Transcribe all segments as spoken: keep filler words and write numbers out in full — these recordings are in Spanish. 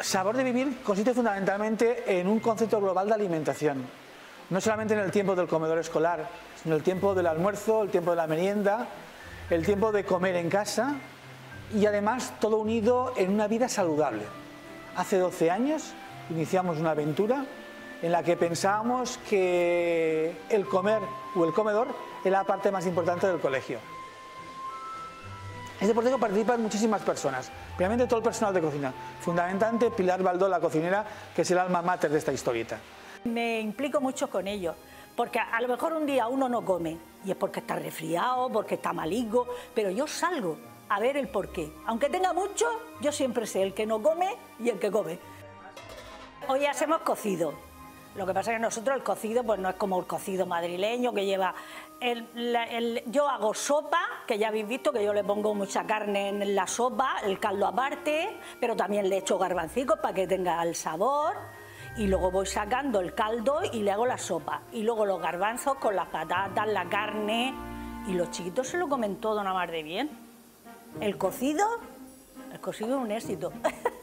Sabor de vivir consiste fundamentalmente en un concepto global de alimentación. No solamente en el tiempo del comedor escolar, sino el tiempo del almuerzo, el tiempo de la merienda, el tiempo de comer en casa y además todo unido en una vida saludable. Hace doce años iniciamos una aventura en la que pensábamos que el comer o el comedor era la parte más importante del colegio. En este proyecto participan muchísimas personas, primeramente todo el personal de cocina, fundamentalmente Pilar Baldó, la cocinera, que es el alma mater de esta historieta. Me implico mucho con ellos, porque a lo mejor un día uno no come, y es porque está resfriado, porque está maligno, pero yo salgo a ver el porqué. Aunque tenga mucho, yo siempre sé el que no come y el que come. Hoy hacemos cocido. Lo que pasa es que nosotros el cocido pues no es como el cocido madrileño que lleva... El, la, el, yo hago sopa, que ya habéis visto que yo le pongo mucha carne en la sopa, el caldo aparte, pero también le echo garbancicos para que tenga el sabor, y luego voy sacando el caldo y le hago la sopa, y luego los garbanzos con las patatas, la carne, y los chiquitos se lo comen todo nada más de bien. El cocido, el cocido es un éxito.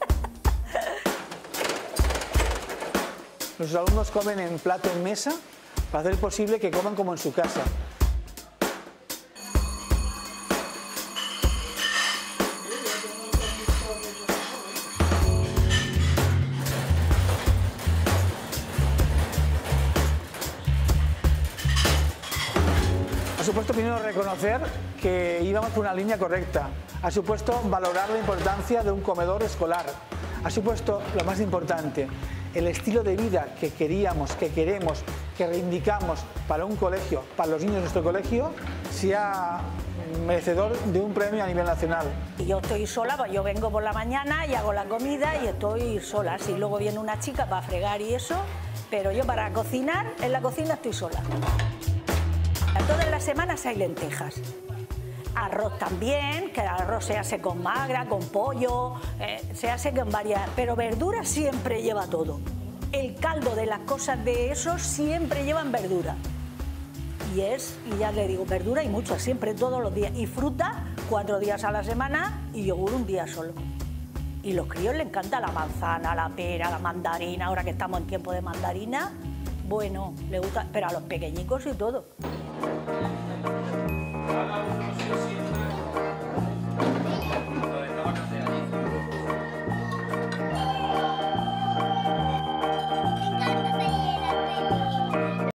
Los alumnos comen en plato en mesa para hacer posible que coman como en su casa. Ha supuesto primero reconocer que íbamos por una línea correcta. Ha supuesto valorar la importancia de un comedor escolar. Ha supuesto lo más importante, el estilo de vida que queríamos, que queremos, que reivindicamos para un colegio, para los niños de nuestro colegio, sea merecedor de un premio a nivel nacional. Yo estoy sola, pues yo vengo por la mañana y hago la comida y estoy sola. Si luego viene una chica para fregar y eso, pero yo para cocinar, en la cocina estoy sola. Todas las semanas hay lentejas. Arroz también, que el arroz se hace con magra, con pollo, eh, se hace con varias, pero verdura siempre lleva todo. El caldo de las cosas de eso siempre llevan verdura. Y es, y ya le digo, verdura y mucho, siempre todos los días. Y fruta, cuatro días a la semana y yogur un día solo. Y los críos les encanta la manzana, la pera, la mandarina, ahora que estamos en tiempo de mandarina, bueno, le gusta, pero a los pequeñicos y todo.